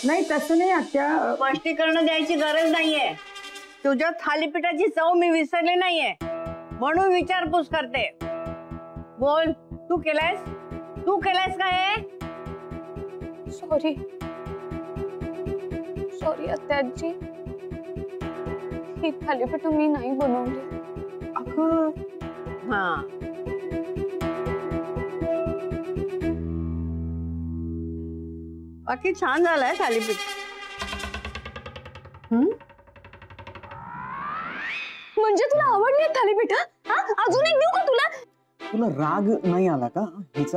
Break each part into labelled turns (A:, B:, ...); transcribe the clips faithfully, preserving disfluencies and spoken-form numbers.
A: नाही तसं नाही आत्या,
B: स्पष्टीकरण द्यायची गरज नाहीये. तुझ्या थालीपीठाची चव मी विसरली नाहीये म्हणून विचारपूस करते. बोल, तू केलायस तू केलायस का हे?
C: सॉरी सॉरी आत्याजी, ही थालीपीठ मी नाही बनवली.
A: अगं
B: हा, बाकी छान झालंय थालीपीठ.
A: हम्म
C: म्हणजे तुला आवडली थालीपीठ? हा, अजून एक देऊ का तुला?
D: तुला राग नाही आला का हिचा?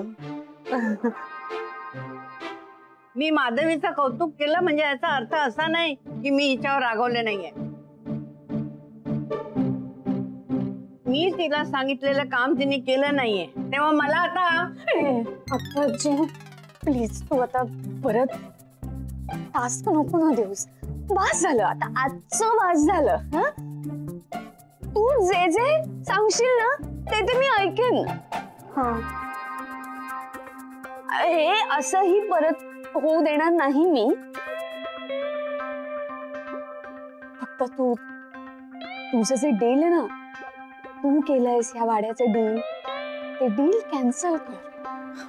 B: मी माधवीचं कौतुक केलं म्हणजे याचा अर्थ असा नाही की मी हिच्यावर रागवले नाहीये. मी तिला सांगितलेलं काम तिने केलं नाहीये, तेव्हा मला आता
C: आत्याजी प्लीज तू आता परत टास्क नको ना देऊस. बास झालं आता, आजचं बास झालं. हा, तू जे जे सांगशील ना ते ते मी ऐकेन. हा, हे असंही परत होऊ देणार नाही मी. फक्त तू तुझं जे डील आहे ना, तू केलंयस ह्या वाड्याचं डील, ते डील कॅन्सल कर.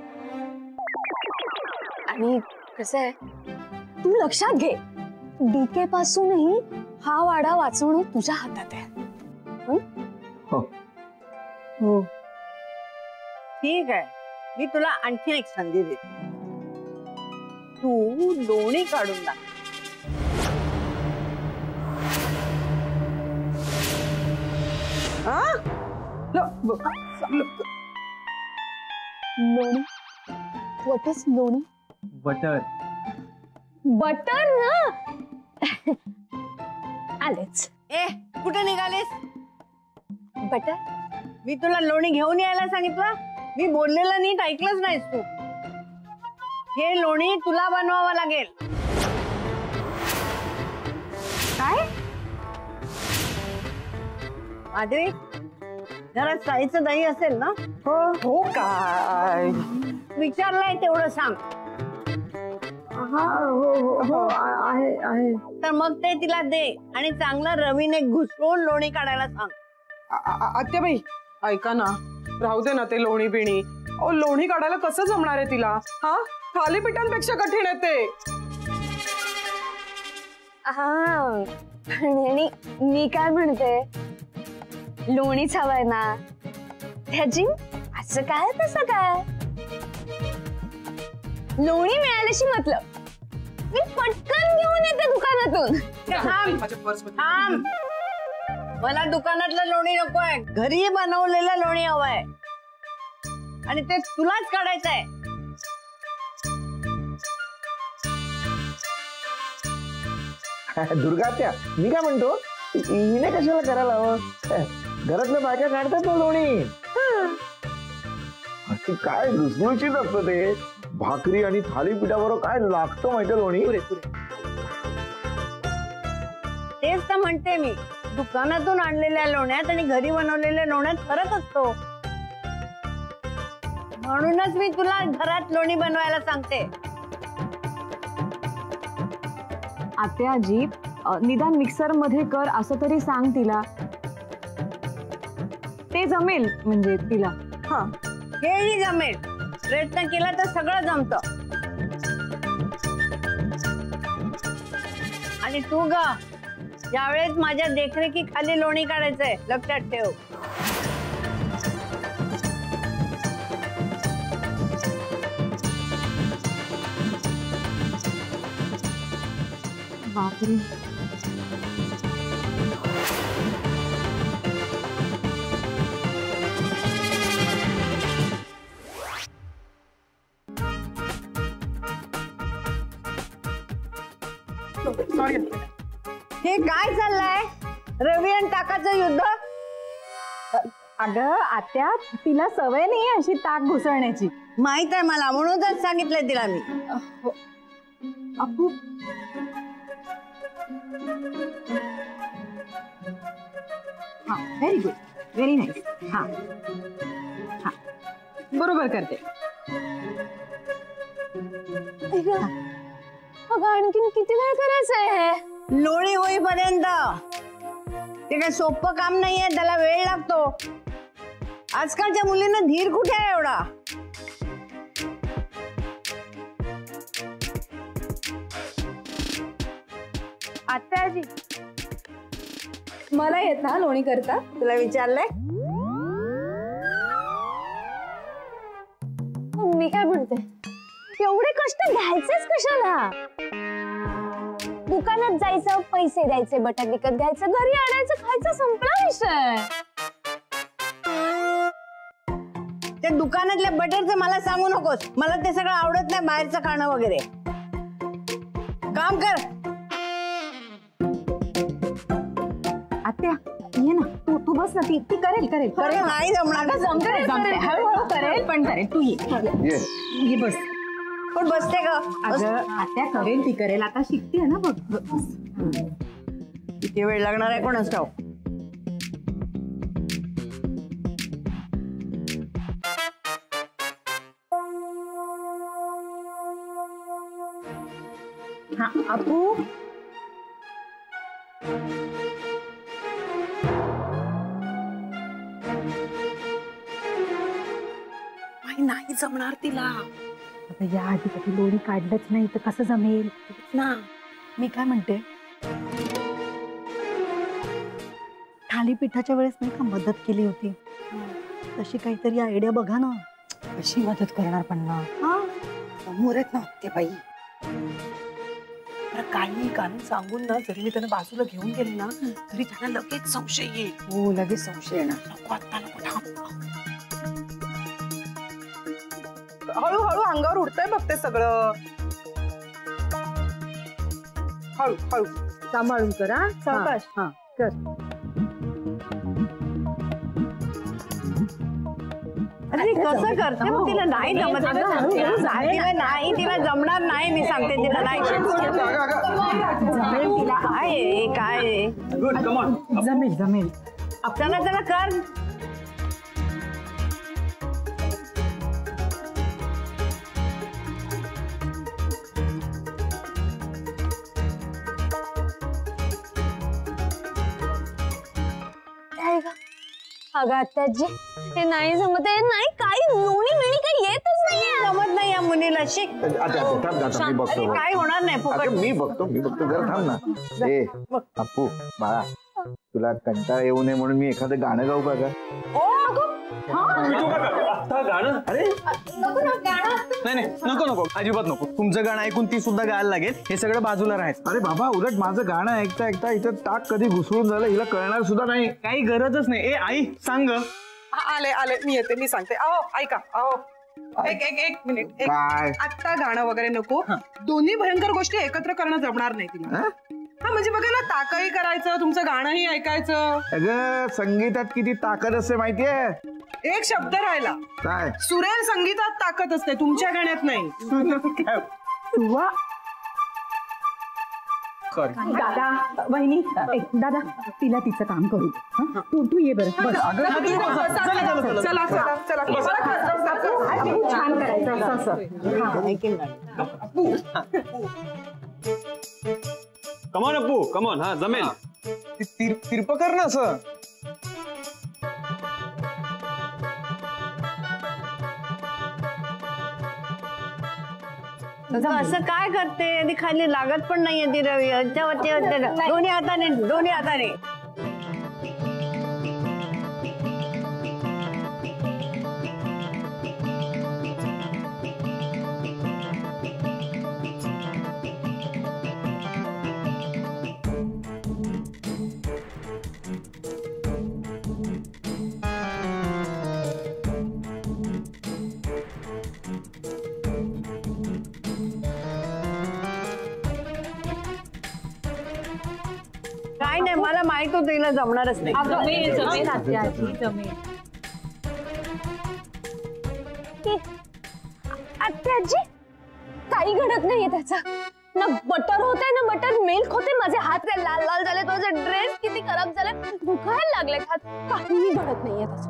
C: आणि कसं आहे, तू लक्षात घे, डीके पासूनही हा वाडा वाचवणं तुझ्या हातात आहे.
D: हो
A: हो
B: ठीक आहे, मी तुला आणखीन एक संधी देते. तू लोणी काढून टाक.
C: लोणी? व्हॉट इज लोणी?
D: बटर.
C: बटर ना. आलेच.
B: ए, कुठे निघालीस?
C: बटर?
B: मी तुला लोणी घेऊन यायला सांगितलं? मी बोललेलं नीट ऐकलंच नाहीस तू. हे लोणी तुला बनवावं लागेल.
A: काय?
B: माधवी, घरात साईचं दही असेल ना?
A: हो हो काय
B: विचारलंय तेवढं सांग.
A: हा हो हो हो आहे आहे.
B: तर मग ते तिला दे आणि चांगलं रवीने घुसळून लोणी काढायला सांग.
E: आत्याबाई ऐका ना, राहू दे ना ते लोणी बिणी. ओ, लोणी काढायला कसं जमणार आहे तिला? हा, थालीपीठांपेक्षा कठीण आहे ते.
C: हा, आणि मी काय म्हणते, लोणीच हवंय ना त्याची. असं काय तसं काय, लोणी मिळाल्याशी मतलब. मी पटकन घेऊन येते दुकानातून.
B: थांब, मला दुकानातलं लोणी नकोय, घरी बनवलेलं लोणी हवंय आणि ते तुलाच काढायचंय.
D: दुर्गा त्या मी काय म्हणतो, हिने कशाला करायला हवं? घरातल्या बायका काढतात ना लोणी. अशी काय घुसघुशीत असतं ते. भाकरी आणि थालीपीठाबरोबर काय लागतं माहिती लोणी.
B: तेच तर म्हणते मी, दुकानातून आणलेल्या लोण्यात आणि घरी बनवलेल्या लोण्यात फरक असतो. म्हणूनच मी तुला घरात लोणी बनवायला सांगते.
F: आत्याजी, निदान मिक्सर मध्ये कर असं तरी सांग तिला, ते जमेल म्हणजे तिला.
B: हा, हेही जमेल. प्रयत्न केला तर सगळं जमतं. आणि तू ग, यावेळेस माझ्या देखरेखीखाली लोणी काढायचंय, लक्षात ठेव.
F: बापरे,
B: हे काय चाललंय? रवी आणि ताकाचं युद्ध?
F: अगं आत्या, तिला सवय नाही अशी ताक घुसळण्याची.
B: माहित आहे मला, म्हणूनच सांगितलंय तिला मी.
F: अप्पू, हा, व्हेरी गुड, व्हेरी नाईस. हा हा, बरोबर करते.
C: अगं आणखीन किती वेळ करायचंय हे?
B: लोणी होईपर्यंत. ते काय सोपं काम नाहीये, त्याला वेळ लागतो. आजकालच्या मुलींना धीर कुठे आहे एवढा?
C: आत्याजी मला येत ना लोणी करता?
B: तुला विचारलंय?
C: मी काय म्हणते, एवढे कष्ट घ्यायचेच कशाला? दुकानात जायचं, पैसे द्यायचे, बटाट विकत घ्यायचं, घरी आणायचं, खायचं, संपला विषय.
B: ते दुकानातल्या बटरचं मला सांगू नकोस. मला ते सगळं आवडत नाही, बाहेरचं खाणं वगैरे. काम कर.
F: आत्या ये ना, तू तू बस ना, ती ती करेल करेल
B: करेल नाही जमणार.
F: जमते जमते हळूहळू करेल, पण करेल. तू ये
D: ये
F: ये बस.
B: पण बसते का? बस.
F: अगं आत्या करेल, ती करेल. आता शिकते ना बघ. बस.
B: किती वेळ लागणार आहे कोणास ठाऊक.
F: हा अपू
E: नाही जमणार तिला
F: आता या आधी कधी लोणी काढलंच नाही तर कसं जमेल
E: ना.
F: मी काय म्हणते, थालीपीठाच्या वेळेस नाही का मदत केली होती, तशी काहीतरी आयडिया बघा ना.
E: कशी मदत करणार पण ना, समोर आहेत ना ते बाई. काही कारण सांगून ना, जरी मी त्यांना बाजूला घेऊन गेले ना, तरी त्यांना लगेच संशय येईल. हो लगेच संशय येणार. नको आता नको, थांब. हळूहळू अंगावर उडतंय बघ ते सगळं. हळू हळू
A: सांभाळून करा.
B: सावकाश.
A: हा कर.
B: अरे कसं करते मग? तिला नाही जमत. तिला नाही, तिला जमणार नाही. मी सांगते तिला नाही जमेल. तिला काय आहे, काय आहे?
F: जमेल जमेल.
B: चला चला कर.
C: अगं आत्याजी हे नाही जमत आहे. नाही काही लोणी मिणी काही येतच नाहीये.
B: जमत नाही या मुलीला. शिक.
D: आता आता थांब आता, मी बघतो.
B: अरे काय होणार नाही फुकट.
D: अगं मी बघतो मी बघतो जरा थांब ना. ए अप्पू बाळा, तुला कंटाळा येऊ नये म्हणून मी एखादं गाणं गाऊ का ग?
G: गाणं? अरे नाही नाही नको नको, अजिबात नको. तुमचं गाणं ऐकून ती सुद्धा गायला लागेल. हे सगळं बाजूला राहायचं.
D: अरे बाबा, उलट माझं गाणं ऐकता ऐकता इथं टाक कधी घुसळून झालं हिला कळणार सुद्धा नाही.
G: काही गरजच नाही. ए आई सांग.
E: आले आले, मी येते, मी सांगते. अहो ऐका, अहो एक एक एक मिनिट. एक-
D: काय?
E: आत्ता गाणं वगैरे नको. दोन्ही भयंकर गोष्टी एकत्र करणं जमणार नाही तिला.
D: हं?
E: हा म्हणजे बघा ना, ताकही करायचं, तुमचं गाणंही ऐकायचं.
D: अगं संगीतात किती ताकद असते माहितीये?
E: एक शब्द राहिला.
D: काय?
E: सुरेल संगीतात ताकद असते, तुमच्या गाण्यात नाही.
F: दादा वहिनी, ए, दादा तिला तिचं काम करू दे. हं? तू तू ये बरं. बस.
E: चला चला चला चला.
F: छान करायचं असं असं.
B: हा, ऐकेल ना.
G: Come on Appu come on. हा जमेल. तिरप कर ना असं.
B: असं काय करते? ती खाली लागत पण नाहीये ती रवी. वरती वरती दोन्ही हाताने दोन्ही हाताने. काय नाही, मला माहित होतं हिला जमणारच नाही.
C: आत्याजी काही घडत नाहीये त्याचा. ना बटर होते ना बटर मिल्क होते. माझे हात काय लाल लाल झाले, माझे ड्रेस किती खराब झाले, दुखायला लागले हात. काहीही घडत नाहीये त्याचं.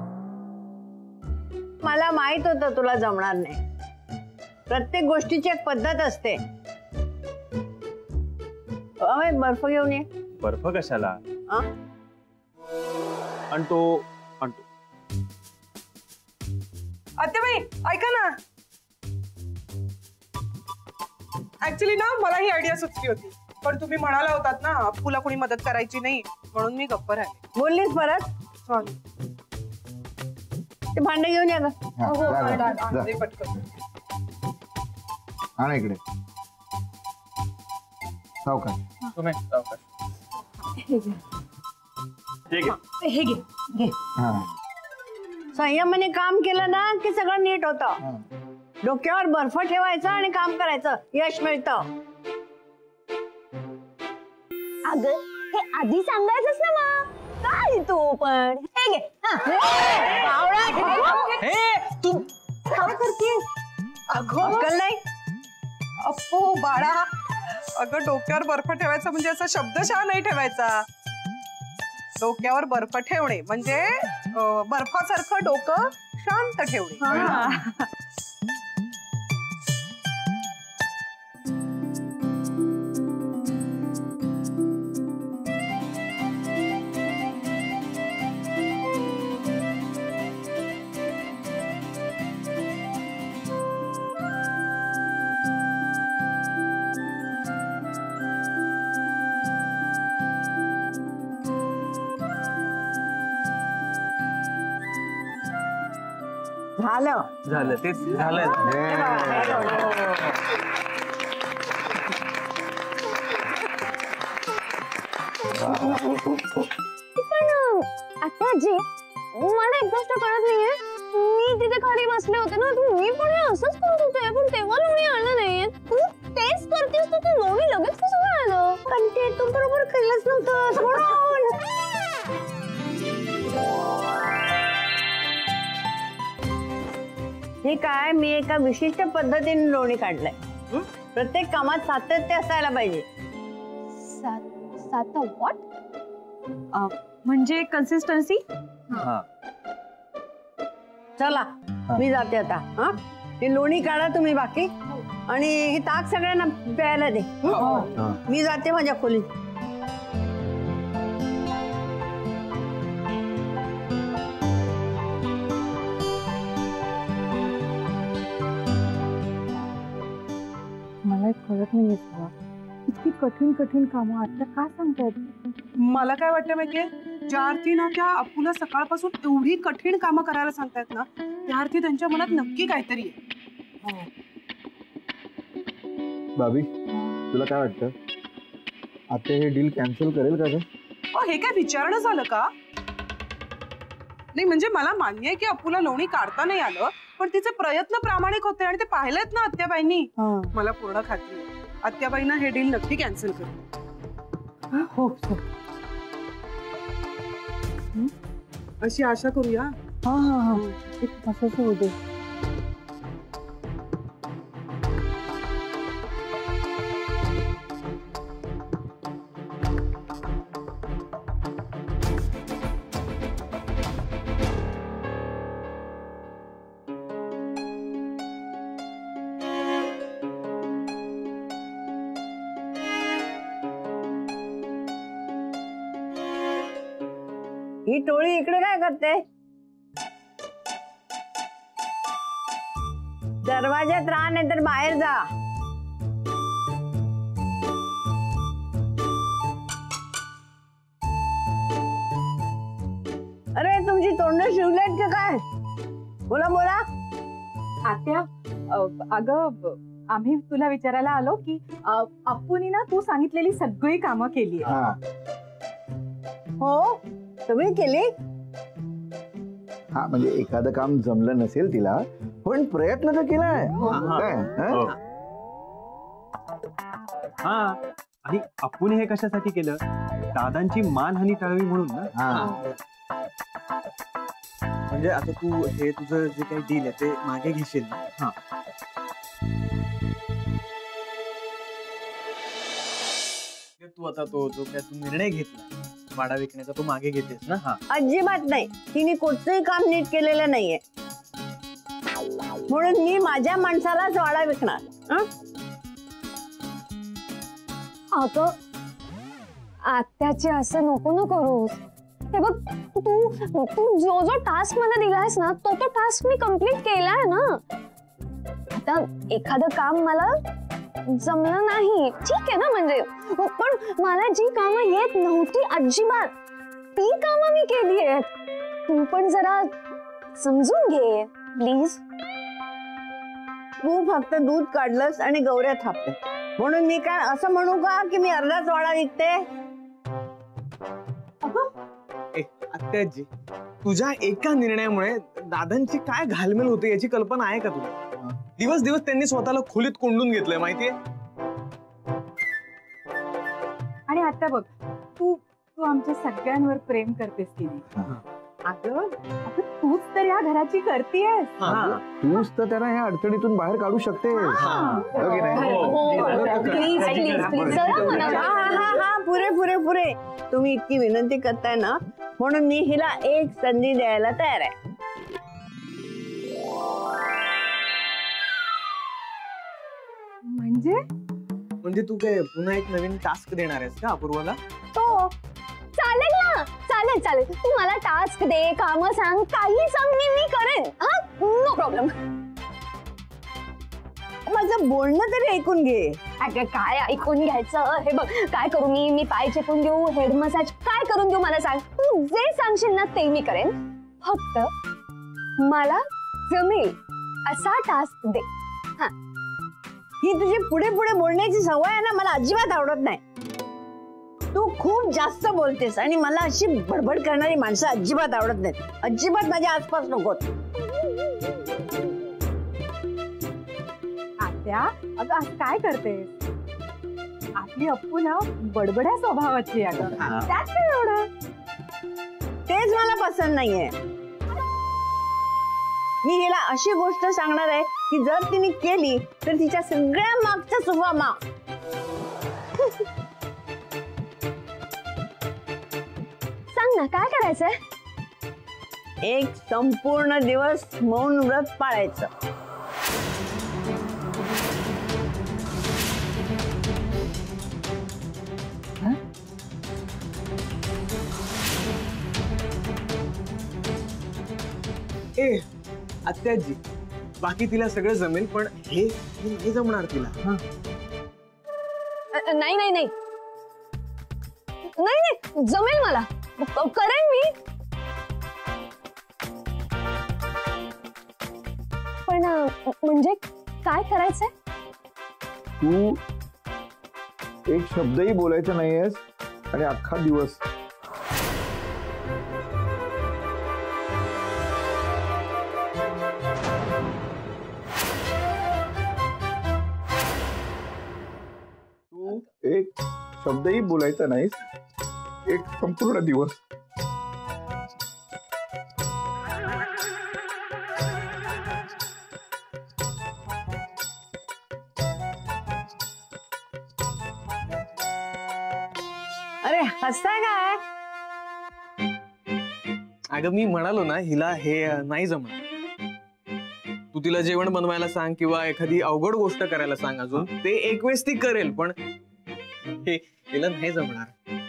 B: मला माहित होतं तुला जमणार नाही. प्रत्येक गोष्टीची एक पद्धत असते. अरे बर्फ घेऊन ये.
G: बर्फ कशाला?
B: हा?
G: आणतो आणतो.
E: आत्याबाई ऐका ना, ऍक्च्युली ना मला ही आयडिया सुचली होती, पण तुम्ही म्हणाला होतात ना अप्पूला कोणी मदत करायची नाही, म्हणून मी गप्प राहिले.
B: बोललीस परत?
E: सॉरी.
B: ते भांडे घेऊन या ग.
D: हा, जा, जा, जा.
E: दे पटकन.
D: आणा इकडे सावकाश.
G: तुम्ही सावकाश. ठीक आहे.
F: हे घे घे.
D: हा
B: संयमाने काम केलं ना की सगळं नीट होतं.
D: हा.
B: डोक्यावर बर्फ ठेवायचं आणि काम करायचं, यश मिळतं.
C: अगं हे आधी सांगायचंच ना मग. काय तू पण हे घे.
G: हे तू
B: काय करतेस? अक्कल नाही?
E: अप्पू बाळा, अगं डोक्यावर बर्फ ठेवायचा म्हणजे असा शब्दशः नाही ठेवायचा. डोक्यावर बर्फ ठेवणे म्हणजे अं, बर्फासारखं डोकं शांत ठेवणे.
B: झालं.
G: झालं ते झालं.
C: पण आता जी मला एक गोष्ट कळत नाहीये, मी तिथे खाली बसले होते ना, तू मी पण हे असंच करत होते, पण तेव्हा लोणी आणलं नाहीये. तू टेस्ट करतेस तर तू लोणी लगेच कसं काय आलं?
B: पण ते तू बरोबर केलंच नव्हतं म्हणून. हे काय, मी एका विशिष्ट पद्धतीने लोणी काढलंय. हं? प्रत्येक कामात सातत्य असायला पाहिजे.
C: साता व्हॉट?
F: म्हणजे कन्सिस्टन्सी.
G: हा.
B: चला मी जाते आता. हा, हे लोणी काढा तुम्ही बाकी, आणि हे ताक सगळ्यांना प्यायला दे. हं? मी जाते माझ्या खोलीत.
F: मला कळत नाहीये तुला, इतकी कठीण कठीण कामं आता का सांगतायत?
E: मला काय वाटतं माहितीये, ज्या अर्थी ना त्या अप्पूला सकाळपासून एवढी कठीण कामं करायला सांगतायत ना, त्या अर्थी त्यांच्या मनात नक्की काहीतरी आहे.
D: बाबी तुला काय वाटतं, आता हे डील कॅन्सल करेल का ग?
E: अहो, हे काय विचारणं झालं का? नाही म्हणजे मला मान्य आहे की अप्पूला लोणी काढता नाही आलं, पण तिचे प्रयत्न प्रामाणिक होते आणि ते पाहिलेत ना आत्याबाईंनी. मला पूर्ण खात्री आहे आत्याबाईंना हे डील नक्की कॅन्सल करेल.
F: हो
E: अशी आशा करूया.
F: हा हा हा असंच होऊ दे.
B: ही टोळी इकडे काय करते? दरवाजात राहा नाही तर बाहेर जा. अरे तुमची तोंड शिवलेत का काय? बोला बोला.
F: आत्या, अगं आम्ही तुला विचारायला आलो की अप्पूनी ना तू सांगितलेली सगळी कामं केली.
D: हा
B: हो सगळी केली.
D: हा म्हणजे एखादं काम जमलं नसेल तिला, पण प्रयत्न तर केलाय. काय हा?
G: हा, आणि अप्पूने हे कशासाठी केलं? दादांची मानहानी टाळावी म्हणून ना.
D: हा
H: म्हणजे आता तू हे तुझं जे काही डील आहे ते मागे घेशील ना?
G: हा.
H: तू आता तो जो काय तू निर्णय घेतला वाडा विकण्याचा, तो मागे घेतेस ना? हा.
B: अजिबात नाही. तिने कोणतंही काम नीट केलेलं नाहीये, म्हणून मी माझ्या माणसालाच वाडा विकणार. हं?
C: अगं आत्याची असं नको ना करूस. हे बघ तू तू जो जो टास्क मला दिलायस ना तो तो टास्क मी कम्प्लीट केलाय ना. आता एखादं काम मला जमलं नाही ठीक आहे ना, म्हणजे पण मला जी कामं येत नव्हती अजिबात ती कामं मी केली आहेत. तू पण जरा समजून घे प्लीज.
B: तू फक्त दूध काढलंस आणि गौऱ्या थापल्या म्हणून मी काय असं म्हणू का की मी अर्धाच वाडा विकते?
G: आत्याजी, तुझ्या एका निर्णयामुळे दादांची काय घालमेल होते याची कल्पना आहे का तुला? दिवस दिवस त्यांनी स्वतःला खोलीत कोंडून घेतलंय माहितीये.
F: आणि आता बघ तू तू आमच्या सगळ्यांवर प्रेम करतेस की नाही. अगं अगं तूच तर या घराची करतीयस.
D: तूच तर त्यांना ह्या अडचणीतून बाहेर काढू शकते.
C: प्लीज प्लीज प्लीज जरा म्हणा.
B: हा हा हा पुरे पुरे पुरे तुम्ही इतकी विनंती करताय ना म्हणून मी हिला एक संधी द्यायला तयार आहे.
F: म्हणजे
G: म्हणजे तू काय पुन्हा एक नवीन टास्क देणार आहेस का अपूर्वाला?
C: हो चालेल ना, चालेल चालेल. तू मला टास्क दे, काम सांग, काही सांग, मी मी करेन. हा नो प्रॉब्लेम.
B: माझं बोलणं तरी ऐकून घे.
C: अगं काय ऐकून घ्यायचं. हे बघ काय करू मी मी पाय चेपून देऊ, हेड मसाज काय करून देऊ मला सांग. तू जे सांगशील ना ते मी करेन. फक्त मला जमेल असा टास्क दे. हा
B: ही तुझी पुढे पुढे बोलण्याची सवय आहे ना मला अजिबात आवडत नाही. तू खूप जास्त बोलतेस आणि मला अशी बडबड करणारी माणसं अजिबात आवडत नाहीत. अजिबात माझ्या आसपास नकोत.
F: आत्या अगं आज काय करतेस? आपली अप्पू ना बडबड्या स्वभावाची आहे अगं. त्यात काय एवढं?
B: तेच मला पसंत नाहीये. मी हिला अशी गोष्ट सांगणार आहे की जर तिने केली तर तिच्या सगळ्या मागचा सुभा माग.
C: सांग ना काय करायचंय?
B: एक संपूर्ण दिवस मौन व्रत पाळायचं.
G: ए आत्याजी, बाकी तिला सगळं जमेल पण हे हे नाही जमणार तिला.
C: नाही नाही नाही नाही नाही जमेल मला, करेन मी. पण म्हणजे काय करायचंय?
D: तू एक शब्दही बोलायचा नाहीयेस आणि अख्खा दिवस तू एक शब्दही बोलायचा नाहीस एक संपूर्ण दिवस.
B: अरे हसताय काय?
G: अगं मी म्हणालो ना हिला हे नाही जमणार. तू तिला जेवण बनवायला सांग किंवा एखादी अवघड गोष्ट करायला सांग अजून ते एक वेळेस ती करेल पण हे तिला नाही जमणार.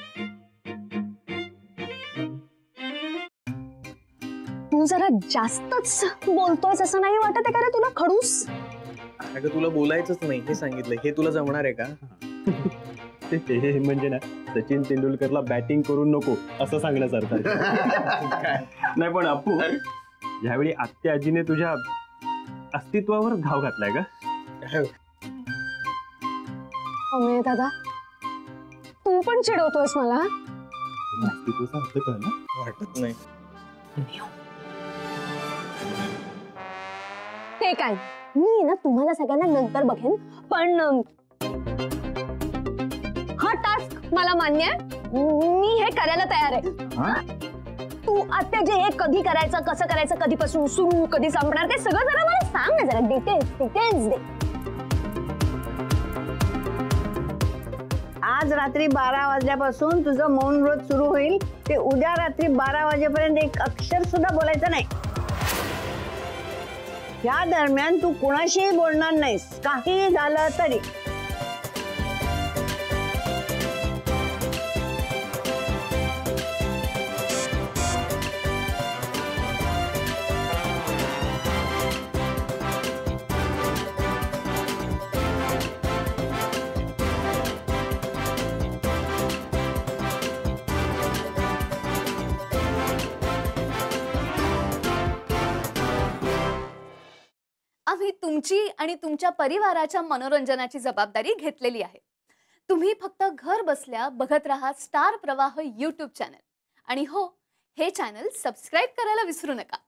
C: तू जरा जास्तच बोलतोयस असं नाही वाटत आहे का रे तुला खडूस?
G: अगं तुला बोलायचंच नाही हे सांगितलं. हे तुला जमणार आहे का?
H: ते म्हणजे ना सचिन तेंडुलकरला बॅटिंग करून नको असं सांगण्यासारखं. नाही पण अप्पू यावेळी आत्या आजीने तुझ्या अस्तित्वावर घाव घातलाय का?
C: अमेय दादा तू पण चिडवतोयस मला.
H: अस्तित्वाचा अर्थ कळला
G: वाटत नाही.
C: ते काय मी ना तुम्हाला सगळ्यांना नंतर बघेन पण हा टास्क मला मान्य आहे. मी हे करायला तयार आहे. तू आता जे हे कधी करायचं कसं करायचं कधीपासून सुरू कधी संपणार ते सगळं जरा मला सांग ना जरा डिटेल्स डिटेल्स दे.
B: आज रात्री बारा वाजल्यापासून तुझं मौन व्रत सुरू होईल ते उद्या रात्री बारा वाजेपर्यंत एक अक्षर सुद्धा बोलायचं नाही. या दरम्यान तू कुणाशीही बोलणार नाहीस काही झालं तरी.
C: आम्ही तुमची आणि तुमच्या परिवाराच्या मनोरंजनाची जबाबदारी घेतलेली आहे. तुम्ही फक्त घर बसल्या बघत राहा स्टार प्रवाह यूट्यूब चॅनल. आणि हो, हे चॅनल सबस्क्राईब करायला विसरू नका.